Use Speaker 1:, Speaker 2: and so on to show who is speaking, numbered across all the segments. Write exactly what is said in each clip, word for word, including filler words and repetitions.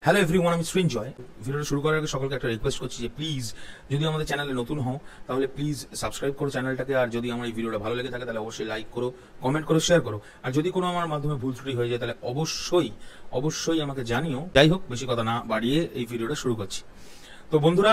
Speaker 1: Hello everyone, আমি 𝗃𝗁। ভিডিওটা শুরু করার আগে সকলকে একটা রিকোয়েস্ট করছি যে প্লিজ যদি আমাদের চ্যানেলে নতুন হও তাহলে প্লিজ সাবস্ক্রাইব করো চ্যানেলটাকে, আর যদি আমার এই ভিডিওটা ভালো লেগে থাকে তাহলে অবশ্যই লাইক করো, কমেন্ট করো, শেয়ার করো, আর যদি কোনো আমার মাধ্যমে ভুল ত্রুটি হয়ে যায় তাহলে অবশ্যই অবশ্যই আমাকে জানিও। যাই হোক, বেশি কথা না বাড়িয়ে এই ভিডিওটা শুরু করছি। তো বন্ধুরা,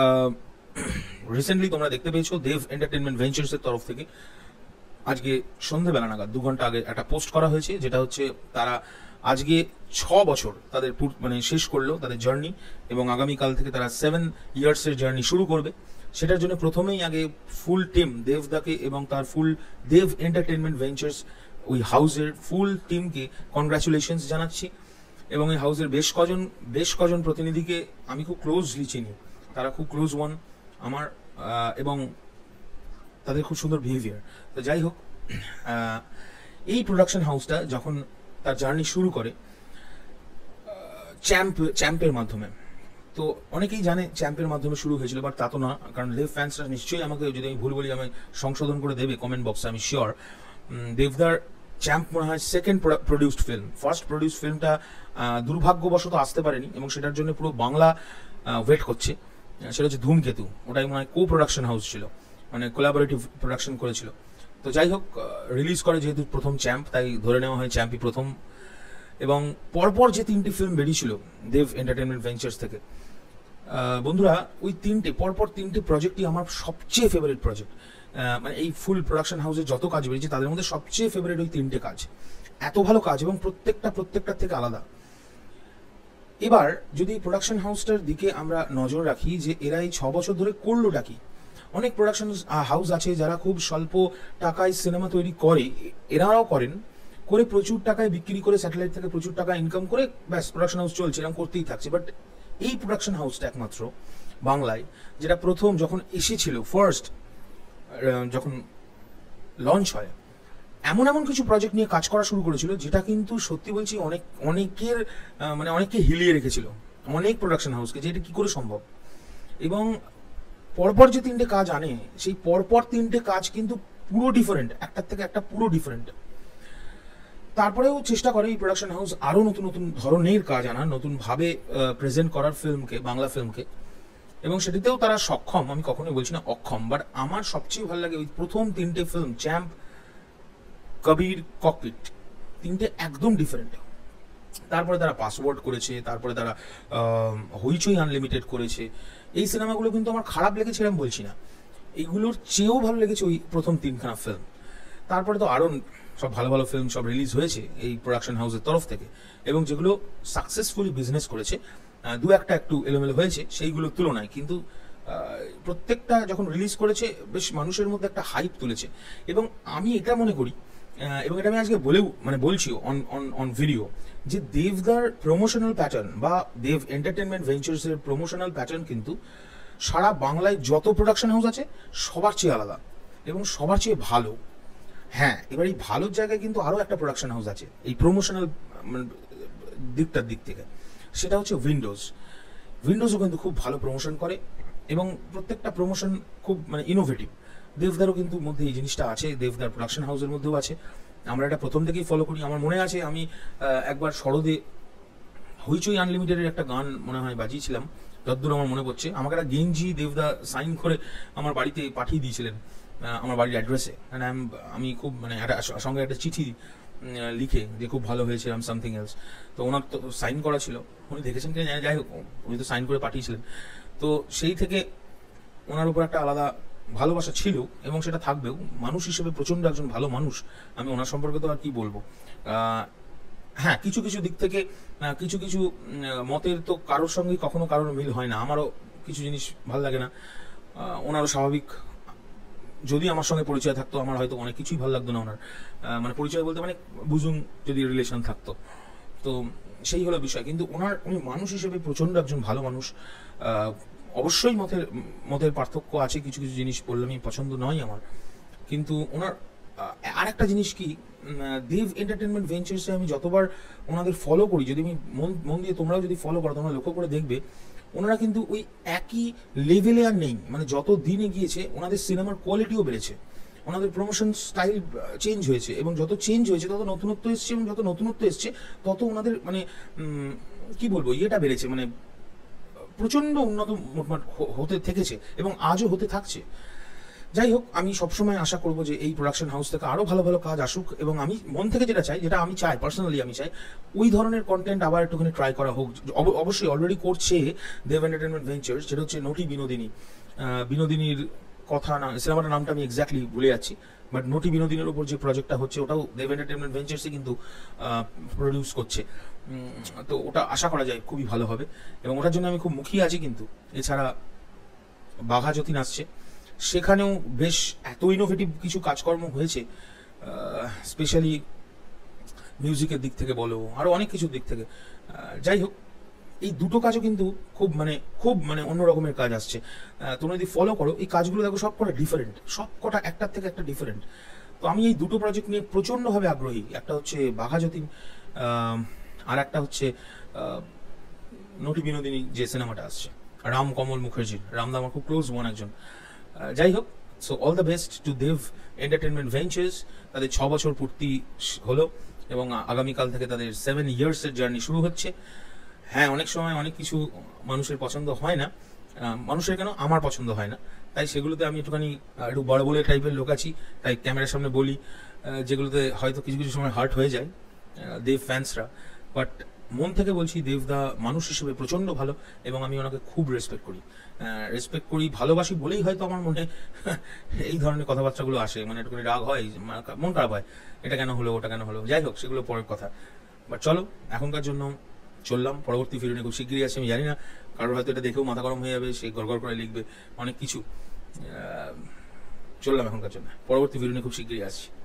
Speaker 1: রিসেন্টলি তোমরা দেখতে পেয়েছো দেব এন্টারটেনমেন্ট ভেঞ্চার্স এর তরফ থেকে আজকে সন্ধ্যেবেলা নাগাদ দু ঘন্টা আগে একটা পোস্ট করা হয়েছে, যেটা হচ্ছে তারা আজকে ছ বছর তাদের মানে শেষ করলো তাদের জার্নি, এবং আগামীকাল থেকে তারা সেভেন ইয়ার্স এর জার্নি শুরু করবে। সেটার জন্য প্রথমেই আগে ফুল টিম দেবদাকে এবং তার ফুল দেব এন্টারটেনমেন্ট ভেঞ্চার্স ওই হাউসের ফুল টিমকে কনগ্রাচুলেশনস জানাচ্ছি। এবং এই হাউসের বেশ কজন বেশ কজন প্রতিনিধিকে আমি খুব ক্লোজলি চিনি, তারা খুব ক্লোজ ওয়ান আমার, এবং তাদের খুব সুন্দর বিহেভিয়ার। তো যাই হোক, এই প্রোডাকশন হাউসটা যখন তার জার্নি শুরু করে চ্যাম্প চ্যাম্পের মাধ্যমে, তো অনেকেই জানে চ্যাম্পের মাধ্যমে শুরু হয়েছিল, বাট তা তো না, কারণ দেব ফ্যান্সরা নিশ্চয়ই আমাকে, যদি আমি ভুল বলি আমি সংশোধন করে দেবে কমেন্ট বক্সে, আমি শিওর। দেবদার চ্যাম্প মনে হয় second produced film. First produced ফিল্মটা দুর্ভাগ্যবশত আসতে পারেনি, এবং সেটার জন্য পুরো বাংলা ওয়েট করছে। সেটা হচ্ছে ধূমকেতু, ওটাই মনে হয় কো প্রোডাকশন হাউস ছিল, মানে কোলাবোরেটিভ প্রোডাকশন করেছিল। তো যাই হোক, রিলিজ করে যেহেতু প্রথম চ্যাম্প, তাই ধরে নেওয়া হয় চ্যাম্পই প্রথম। এবং পরপর যে তিনটি ফিল্ম বেরিয়েছিল দেব এন্টারটেনমেন্ট ভেঞ্চার্স থেকে, বন্ধুরা ওই তিনটে পরপর তিনটে প্রজেক্টই আমার সবচেয়ে ফেভারিট প্রজেক্ট। মানে এই ফুল প্রোডাকশন হাউসের যত কাজ বেরিয়েছে তাদের মধ্যে সবচেয়ে ফেভারিট ওই তিনটে কাজ। এত ভালো কাজ, এবং প্রত্যেকটা প্রত্যেকটার থেকে আলাদা। এবার যদি প্রোডাকশন হাউসটার দিকে আমরা নজর রাখি যে এরা এই ছ বছর ধরে করলোটা কি। অনেক প্রোডাকশন হাউস আছে যারা খুব স্বল্প টাকায় সিনেমা তৈরি করে, এরাও করেন, করে প্রচুর টাকায় বিক্রি করে স্যাটেলাইট থেকে প্রচুর টাকা ইনকাম করে ব্যাস প্রোডাকশন হাউস চলছে, এরকম করতেই থাকছে। বাট এই প্রোডাকশন হাউসটা একমাত্র বাংলায়, যেটা প্রথম যখন এসেছিল, ফার্স্ট যখন লঞ্চ হয়, এমন এমন কিছু প্রজেক্ট নিয়ে কাজ করা শুরু করেছিল যেটা কিন্তু সত্যি বলছি অনেক অনেকের মানে অনেককে হিলিয়ে রেখেছিল, অনেক প্রোডাকশন হাউসকে, যে এটা কি করে সম্ভব। এবং পরপর যে তিনটে কাজ আনে, সেই পরপর তিনটে কাজ কিন্তু পুরো ডিফারেন্ট, একটার থেকে একটা পুরো ডিফারেন্ট। তারপরেও চেষ্টা করে এই প্রোডাকশন হাউস আরো নতুন নতুন ধরনের কাজ আনার, নতুন ভাবে প্রেজেন্ট করার ফিল্মকে, বাংলা ফিল্মকে, এবং সেটিতেও তারা সক্ষম। আমি কখনোই বলছি না অক্ষম, বাট আমার সবচেয়ে ভালো লাগে ওই প্রথম তিনটে ফিল্ম চ্যাম্প, কবির, ককপিট, তিনটে একদম ডিফারেন্ট। তারপরে তারা পাসওয়ার্ড করেছে, তারপরে তারা হইচই আনলিমিটেড করেছে। এই সিনেমাগুলো কিন্তু আমার খারাপ লেগেছে এরকম বলছি না, এইগুলোর চেয়েও ভালো লেগেছে ওই প্রথম তিনখানা ফিল্ম। তারপরে তো আরো সব ভালো ভালো ফিল্ম সব রিলিজ হয়েছে এই প্রোডাকশন হাউসের তরফ থেকে, এবং যেগুলো সাকসেসফুলি বিজনেস করেছে, দু একটা একটু এলোমেলো হয়েছে সেইগুলোর তুলনায়, কিন্তু প্রত্যেকটা যখন রিলিজ করেছে বেশ মানুষের মধ্যে একটা হাইপ তুলেছে। এবং আমি এটা মনে করি, এবং এটা আমি আজকে বলেও মানে বলছি অন অন অন ভিডিও, যে দেবদার প্রমোশনাল প্যাটার্ন বা দেব এন্টারটেনমেন্ট ভেঞ্চার্স এর প্রমোশনাল প্যাটার্ন কিন্তু সারা বাংলায় যত প্রোডাকশন হাউস আছে সবার চেয়ে আলাদা এবং সবার চেয়ে ভালো। হ্যাঁ, এবার এই ভালোর জায়গায় কিন্তু আরো একটা প্রোডাকশন হাউস আছে এই প্রমোশনাল দিকটার দিক থেকে, সেটা হচ্ছে উইন্ডোজ। উইন্ডোজও কিন্তু খুব ভালো প্রমোশন করে, এবং প্রত্যেকটা প্রমোশন খুব মানে ইনোভেটিভ। দেবদারও কিন্তু মধ্যে এই জিনিসটা আছে, দেবদার প্রোডাকশন হাউসের মধ্যেও আছে। আমরা এটা প্রথম থেকেই ফলো করি। আমার মনে আছে আমি একবার সরদে হইচই আনলিমিটেডের একটা গান মনে হয় বাজিয়েছিলাম, যতদূর আমার মনে পড়ছে। আমাকে একটা গেঞ্জি দেবদা সাইন করে আমার বাড়িতে পাঠিয়ে দিয়েছিলেন, আমার বাড়ির অ্যাড্রেসে। আমি খুব মানে একটা সঙ্গে একটা চিঠি লিখে যে খুব ভালো হয়েছে, আম সামথিং এলস। তো ওনার তো সাইন করা ছিল, উনি দেখেছেন কিনা জানি, যাই হোক উনি তো সাইন করে পাঠিয়েছিলেন। তো সেই থেকে ওনার উপর একটা আলাদা ভালোবাসা ছিল, এবং সেটা থাকবেও। মানুষ হিসেবে প্রচন্ড একজন ভালো মানুষ, আমি ওনার সম্পর্কে তো আর কি বলবো। হ্যাঁ, কিছু কিছু দিক থেকে কিছু কিছু মতের তো কারোর সঙ্গে কখনো কারোর মিল হয় না, আমারও কিছু জিনিস ভালো লাগে না, ওনারও স্বাভাবিক। যদি আমার সঙ্গে পরিচয় থাকতো আমার হয়তো অনেক কিছুই ভালো লাগতো না ওনার, মানে পরিচয় বলতে মানে বুঝুন যদি রিলেশন থাকতো, তো সেই হলো বিষয়। কিন্তু ওনার উনি মানুষ হিসেবে প্রচন্ড একজন ভালো মানুষ। অবশ্যই মতের মতের পার্থক্য আছে, কিছু কিছু জিনিস বললে আমি পছন্দ নয় আমার, কিন্তু ওনার আর একটা জিনিস কি, দেব এন্টারটেনমেন্ট ভেঞ্চার্সে আমি যতবার ওনাদের ফলো করি, যদি আমি মন মন দিয়ে তোমরাও যদি ফলো করো, তোমরা লক্ষ্য করে দেখবে ওনারা কিন্তু ওই একই লেভেলে আর নেই। মানে যত দিন এগিয়েছে ওনাদের সিনেমার কোয়ালিটিও বেড়েছে, ওনাদের প্রমোশন স্টাইল চেঞ্জ হয়েছে, এবং যত চেঞ্জ হয়েছে তত নতুনত্ব এসছে, এবং যত নতুনত্ব এসছে তত ওনাদের মানে কি বলবো ইয়েটা বেড়েছে, মানে প্রচন্ড উন্নত মোটমাট হতে থেকেছে এবং আজও হতে থাকছে। যাই হোক, আমি সবসময় আশা করব যে এই প্রোডাকশন হাউস থেকে আরো ভালো ভালো কাজ আসুক, এবং আমি মন থেকে যেটা চাই, যেটা আমি চাই পার্সোনালি, আমি চাই ওই ধরনের কন্টেন্ট আবার একটুখানি ট্রাই করা হোক। অবশ্যই অলরেডি করছে দেব এন্টারটেনমেন্ট ভেঞ্চার্স, যেটা হচ্ছে নটি বিনোদিনী। বিনোদিনীর কথা না, সিনেমাটার নামটা আমি এক্স্যাক্টলি ভুলে যাচ্ছি, বাট নটি বিনোদিনীর উপর যে প্রজেক্টটা হচ্ছে ওটাও দেব এন্টারটেনমেন্ট ভেঞ্চার্সই কিন্তু প্রডিউস করছে। তো ওটা আশা করা যায় খুবই ভালো হবে, এবং ওটার জন্য আমি খুব মুখিয়ে আছি। কিন্তু এছাড়া বাঘা যতীন আসছে, সেখানেও বেশ এত ইনোভেটিভ কিছু কাজকর্ম হয়েছে, স্পেশালি মিউজিকের দিক থেকে বলো, আরো অনেক কিছুর দিক থেকে। যাই হোক, এই দুটো কাজও কিন্তু খুব মানে খুব মানে অন্য রকমের কাজ আসছে। তোমরা যদি ফলো করো এই কাজগুলো দেখো, সব কটা ডিফারেন্ট, সব কটা একটার থেকে একটা ডিফারেন্ট। তো আমি এই দুটো প্রজেক্ট নিয়ে প্রচন্ডভাবে আগ্রহী। একটা হচ্ছে বাঘা যতীন, আর একটা হচ্ছে নটি বিনোদিনী যে সিনেমাটা আসছে রাম কমল মুখার্জির। রামদা আমার খুব ক্লোজ ওয়ান একজন। যাই হোক, so all the best to Dev entertainment ventures. তাদের ছ বছর পূর্তি হলো এবং আগামীকাল থেকে তাদের সেভেন ইয়ার্সের জার্নি শুরু হচ্ছে। হ্যাঁ, অনেক সময় অনেক কিছু মানুষের পছন্দ হয় না, মানুষের কেন আমার পছন্দ হয় না, তাই সেগুলোতে আমি একটুখানি একটু বড় বলে টাইপের লোক আছি, তাই ক্যামেরার সামনে বলি যেগুলোতে হয়তো কিছু কিছু সময় হার্ট হয়ে যায় দেব ফ্যান্সরা। বাট মন থেকে বলছি, দেবদা মানুষ হিসেবে প্রচন্ড ভালো এবং আমি ওনাকে খুব রেসপেক্ট করি রেসপেক্ট করি ভালোবাসি বলেই হয়তো আমার মনে এই ধরনের কথাবার্তাগুলো আসে, মানে একটুখানি রাগ হয়, মন খারাপ হয়, এটা কেন হলো ওটা কেন হলো। যাই হোক, সেগুলো পরের কথা। বাট চলো, এখনকার জন্য চললাম। পরবর্তী ভিডিও নিয়ে খুব শিগগিরই আছে, আমি জানি না কারোর হয়তো এটা দেখেও মাথা গরম হয়ে যাবে, সে গড়গড় করে লিখবে অনেক কিছু। চললাম এখনকার জন্য, পরবর্তী ভিডিও নিয়ে খুব শিগগিরই আসছি।